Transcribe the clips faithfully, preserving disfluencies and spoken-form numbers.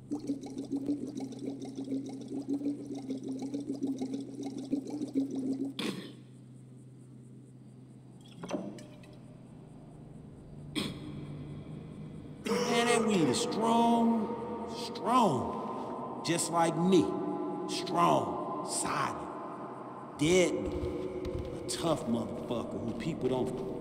Man, that weed is strong, strong. Just like me. Strong, silent, deadly. A tough motherfucker who people don't...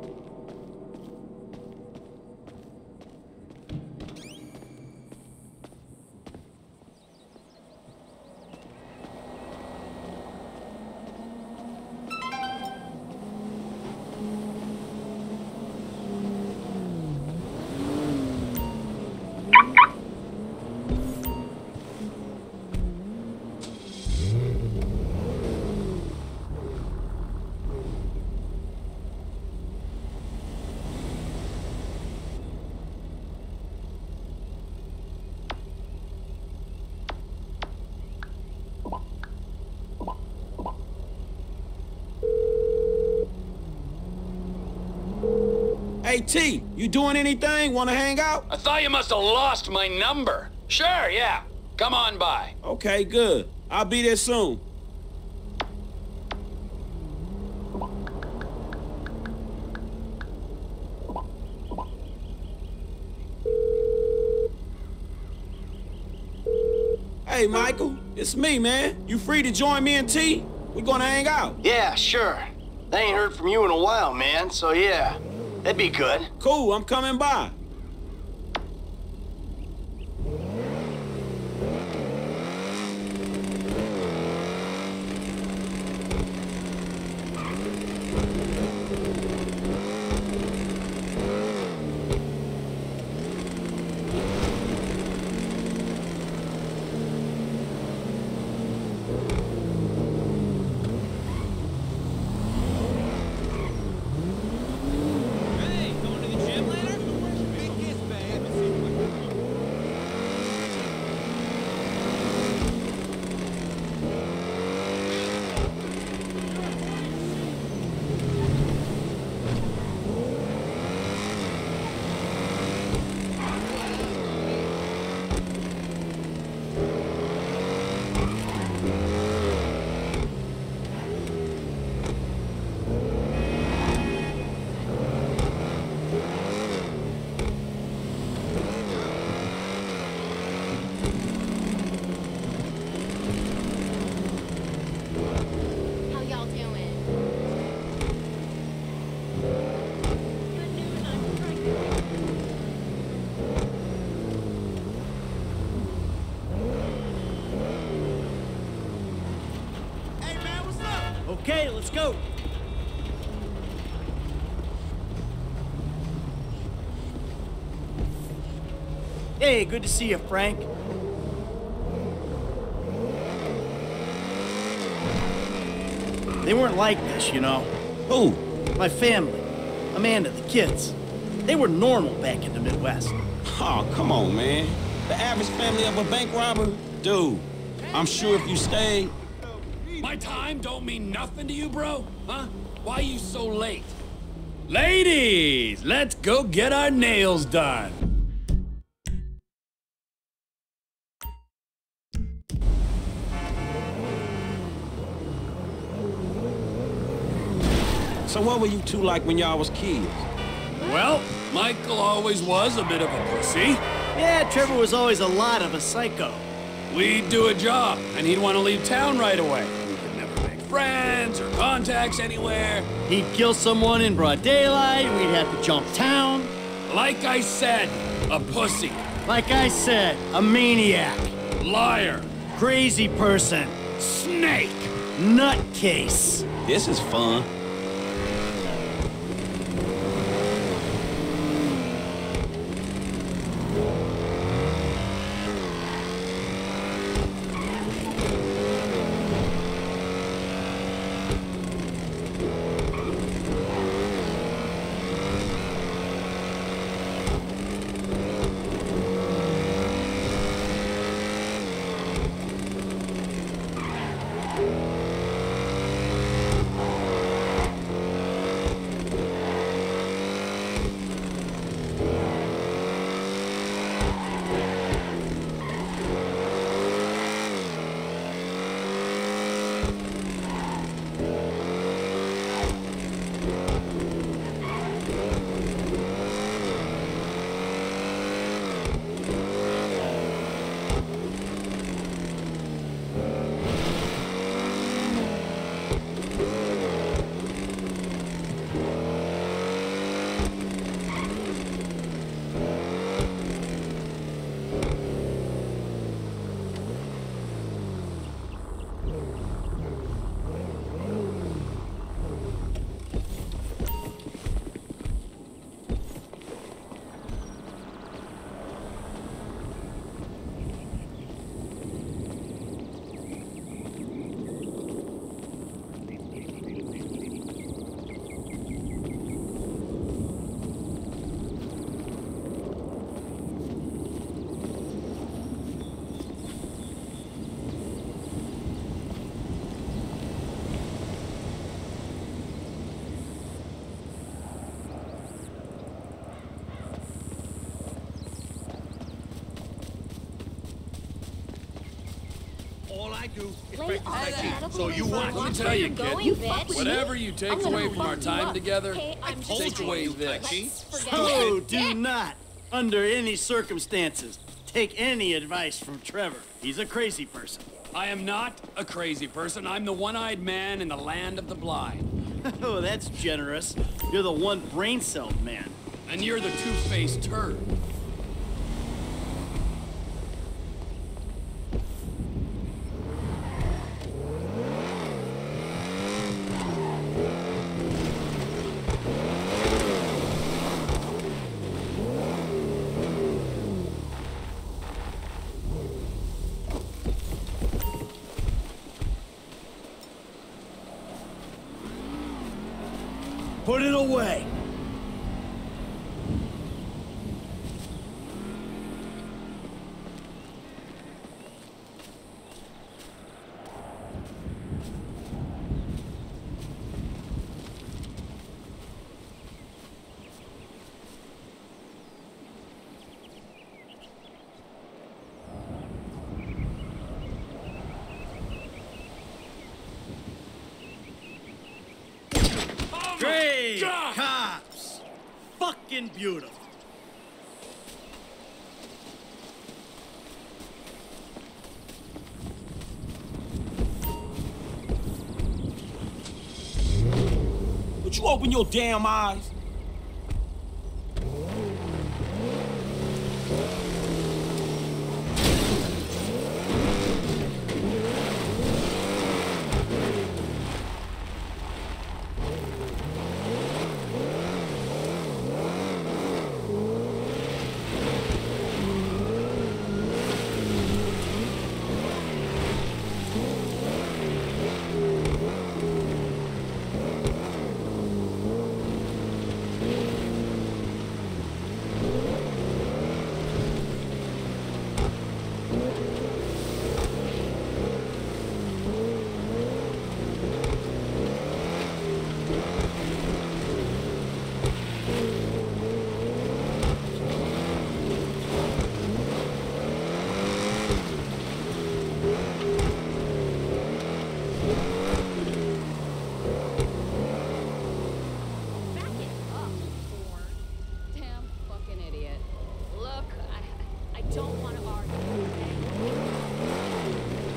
Hey, T, you doing anything? Wanna hang out? I thought you must have lost my number. Sure, yeah. Come on by. Okay, good. I'll be there soon. Hey, Michael, it's me, man. You free to join me and T? We gonna hang out. Yeah, sure. I ain't heard from you in a while, man, so yeah. That'd be good. Cool, I'm coming by. Okay, let's go. Hey, good to see you, Frank. They weren't like this, you know. Who? My family. Amanda, the kids. They were normal back in the Midwest. Oh, come on, man. The average family of a bank robber? Dude, I'm sure if you stayed... My time don't mean nothing to you, bro? Huh? Why you so late? Ladies, let's go get our nails done. So what were you two like when y'all was kids? Well, Michael always was a bit of a pussy. Yeah, Trevor was always a lot of a psycho. We'd do a job, and he'd want to leave town right away. We could never make friends or contacts anywhere. He'd kill someone in broad daylight, we'd have to jump town. Like I said, a pussy. Like I said, a maniac. Liar. Crazy person. Snake. Nutcase. This is fun. I do is Lay break the off safety. that medical So you resort. want? Let me Watch tell where you, you're kid. going, You bitch. Whatever you take I'm gonna away from fuck our you time up. together, Okay, I'm told take you away you this. touchy. Let's forget Oh, it. do not, under any circumstances, take any advice from Trevor. He's a crazy person. I am not a crazy person. I'm the one-eyed man in the land of the blind. Oh, that's generous. You're the one brain-celled man. And you're the two-faced turd. Put it away. Great God! cops. Fucking beautiful. Would you open your damn eyes? Back it up, Ford. Damn fucking idiot. Look, I, I don't want to argue, okay?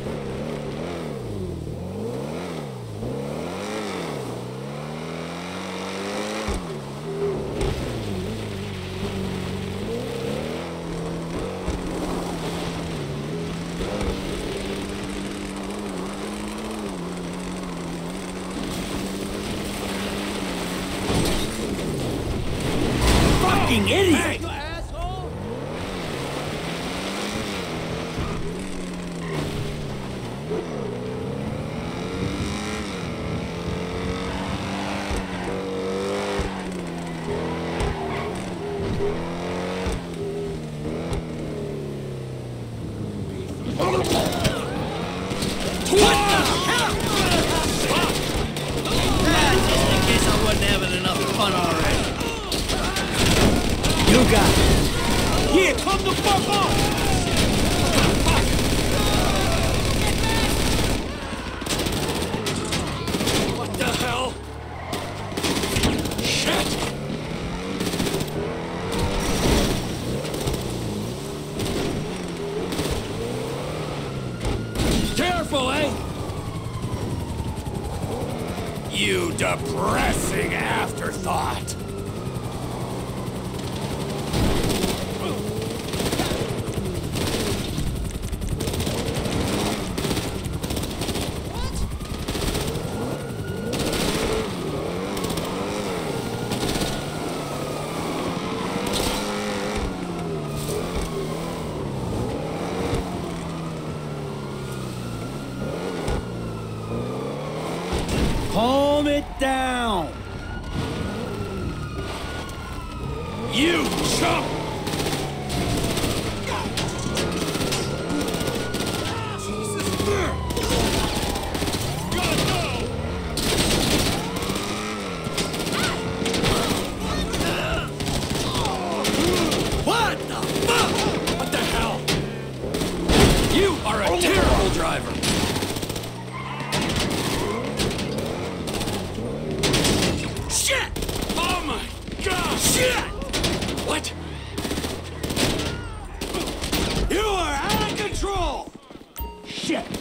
Fucking idiot. You asshole! Ah, just in case I wasn't having enough fun already. You got it. Yeah, come the fuck on! What the hell? Shit! Careful, eh? You depressing afterthought. Calm it down. You chump! What the fuck? What the hell? You are a terrible driver. Shit! What? You are out of control! Shit!